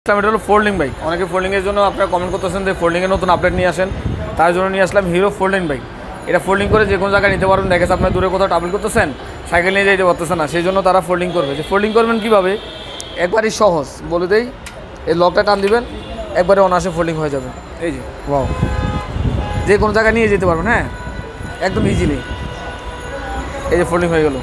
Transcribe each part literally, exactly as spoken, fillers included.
এটা হলো folding bike. অনেকে ফোল্ডিং এর জন্য আপনারা কমেন্ট করতেছেন যে ফোল্ডিং এর নতুন আপডেট নিয়ে আসেন, তার জন্য নিয়ে আসলাম হিরো ফোল্ডিং বাইক। এটা ফোল্ডিং করে যে কোনো জায়গায় নিতে পারবেন। দেখেছে আপনার দূরে কোথাও ট্রাভেল করতেছেন, সাইকেল নিয়ে যেতে পারতেছেন না, সেই জন্য তারা ফোল্ডিং করবে। যে ফোল্ডিং করবেন কীভাবে, একবারই সহজ বলে দেই। এই লকটা টান দিবেন, একবারে অনায়াসে ফোল্ডিং হয়ে যাবে। এই যে ওয়াও, যে কোনো জায়গায় নিয়ে যেতে পারবেন। হ্যাঁ, একদম ইজিলি এই যে ফোল্ডিং হয়ে গেল।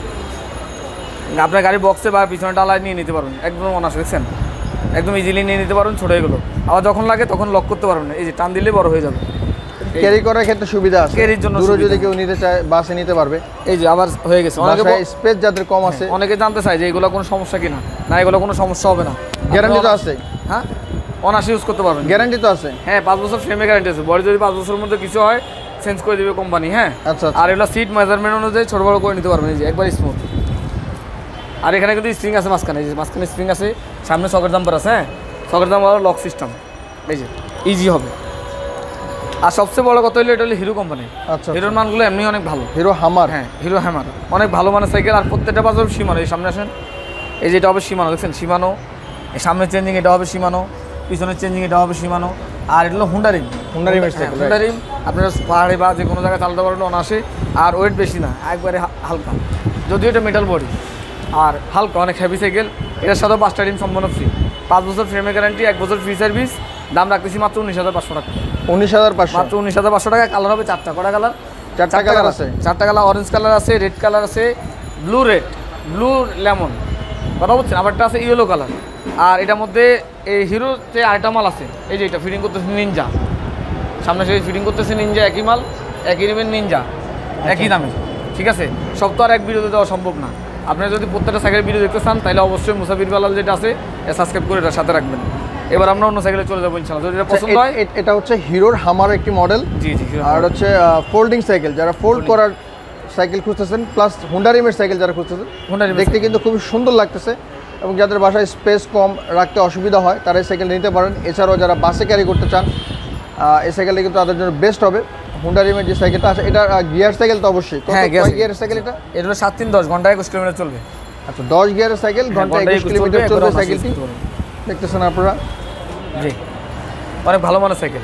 আপনার গাড়ি বক্সে বা পিছনে ডালায় নিয়ে নিতে পারবেন, একদম অনায়াসে। দেখছেন, একদম ইজিলি নিয়ে নিতে পারবেন। ছোট হয়ে গেলো, আবার যখন লাগে তখন লক করতে পারবেন। এই যে টান দিলে বড় হয়ে যাবে। ক্যারি করার ক্ষেত্রে সুবিধা আছে, ক্যারির জন্য দূরে যদি কেউ নিতে চায় বাসে নিতে পারবে। এই যে আবার হয়ে গেছে। অনেকে স্পেস যাদের কম আছে, অনেকে জানতে চায় যে এগুলো কোনো সমস্যা কিনা। না, এগুলো কোনো সমস্যা হবে না। গ্যারান্টি তো আছে। হ্যাঁ, অনায়াসে ইউজ করতে পারবেন। গ্যারান্টি তো আছে। হ্যাঁ, পাঁচ বছর ফ্রেমে গ্যারান্টি আছে। বডি যদি পাঁচ বছরের মধ্যে কিছু হয় চেঞ্জ করে দেবে কোম্পানি। হ্যাঁ, আচ্ছা। আর এগুলো সিট মেজারমেন্ট অনুযায়ী ছোট বড় করে নিতে পারবেন। এই যে একবার স্মুথ। আর এখানে কিন্তু স্প্রিং আছে মাঝখানে, এই যে মাঝখানে স্প্রিং আছে, সামনে সকেট জাম্পার আছে। হ্যাঁ, সকেট জাম্পার লক সিস্টেম। এই যে ইজি হবে। আর সবচেয়ে বড় কথা হলো এটা হলো হিরো কোম্পানি। আচ্ছা, হিরোর মানগুলো এমনি অনেক ভালো। হিরো হামার। হ্যাঁ, হিরো হ্যামার অনেক ভালো মানের সাইকেল। আর প্রত্যেকটা বাজার সীমানো। এই সামনে আসেন, এই যে এটা হবে সীমানো। দেখছেন সীমানো, এই সামনে চেঞ্জিং এটা হবে সীমানো, পিছনের চেঞ্জিং এটা হবে সীমানো। আর এটা হলো হুন্ডা রিম। হুন্ডা রিমের সাইকেল। হুন্ডা রিম আপনারা পাহাড়ে বা যে কোনো জায়গায় চালাতে পারবেন অনায়াসে। আর ওয়েট বেশি না, একবারে হালকা, যদিও এটা মেটাল বডি আর হালকা, অনেক হেভি সাইকেল। এটার সাথে পাঁচটা রিম সম্পূর্ণ ফ্রি, পাঁচ বছর ফ্রেমের গ্যারান্টি, এক বছর ফ্রি সার্ভিস। দাম রাখতেছি মাত্র উনিশ হাজার পাঁচশো টাকা। উনিশ হাজার পাঁচশো মাত্র উনিশ হাজার পাঁচশো টাকা। কালার হবে চারটা। কটা কালার? চারটা কালার আছে। চারটা কালার, অরেঞ্জ কালার আছে, রেড কালার আছে, ব্লু রেড, ব্লু লেমন, কথা বলছেন। আবার একটা আছে ইয়েলো কালার। আর এটার মধ্যে এই হিরোর যে আরেকটা মাল আছে, এই যে এটা ফিটিং করতেছে নিনজা। সামনে সেই ফিটিং করতেছে নিনজা, একই মাল, একই রিমের নিনজা, একই দামে। ঠিক আছে, সব তো আর এক ভিডিওতে দেওয়া সম্ভব না। আপনারা যদি প্রত্যেকটা সাইকেলের ভিডিও দেখতে চান তাহলে অবশ্যই মুসাফির বেলাল যেটা আছে সাবস্ক্রাইব করে এটার সাথে রাখবেন। এবার আমরা অন্য সাইকেলে চলে যাবো ইনশাআল্লাহ, যদি এটা পছন্দ হয়। এটা হচ্ছে হিরোর হামার একটি মডেল। জি জি। আর হচ্ছে ফোল্ডিং সাইকেল, যারা ফোল্ড করার সাইকেল খুঁজতেছেন, প্লাস হুন্ডা রিমের সাইকেল যারা খুঁজতেছেন, দেখতে কিন্তু খুবই সুন্দর লাগতেছে। এবং যাদের বাসায় স্পেস কম, রাখতে অসুবিধা হয়, তারা এই সাইকেল নিতে পারেন। এছাড়াও যারা বাসে ক্যারি করতে চান, এই সাইকেলটা কিন্তু তাদের জন্য বেস্ট হবে। হুন্ডা রিমের যে সাইকেলটা আছে, এটা গিয়ার সাইকেল তো অবশ্যই। হ্যাঁ, গিয়ারের সাইকেল এটা এটা হলো সাত তিন দশ ঘন্টায় একুশ কিলোমিটার চলবে। আচ্ছা, দশ গিয়ারের সাইকেল, ঘন্টায় একুশ কিলোমিটার চলবে সাইকেলটি। দেখতেছেন আপনারা। জি, অনেক ভালো মানের সাইকেল।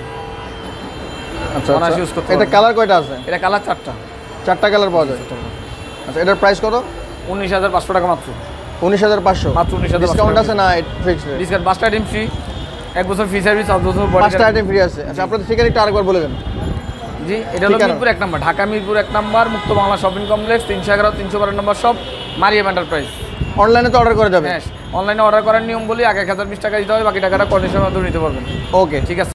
আচ্ছা, এটা কালার কয়টা আছে? এটা কালার চারটা। চারটা কালার পাওয়া যায়। আচ্ছা, এটার প্রাইস কত? উনিশ হাজার পাঁচশো টাকা মাত্র। উনিশ হাজার পাঁচশো মাত্র উনিশ হাজার। ডিসকাউন্ট আছে না? Fixed discount. পাঁচটা আইটেম ফ্রি, এক বছর ফ্রি সার্ভিস, পাঁচ বছর পাঁচটা আইটেম ফ্রি আছে। আচ্ছা, আপনাদের ঠিকানাটা আরেকবার বলে দেন। জি, এটা হলো মিরপুর এক নম্বর, ঢাকা মিরপুর এক নম্বর, মুক্ত বাংলা শপিং কমপ্লেক্স, তিনশো এগারো তিনশো বারো নম্বর শপ, মারিয়াম এন্টারপ্রাইজ। অনলাইনে তো অর্ডার করা যাবে? হ্যাঁ, অনলাইনে অর্ডার করার নিয়ম বলি, আগে এক হাজার বিশ টাকা দিতে হবে, বাকি টাকাটা কন্ডিশনের মাধ্যমে নিতে পারবেন। ওকে, ঠিক আছে।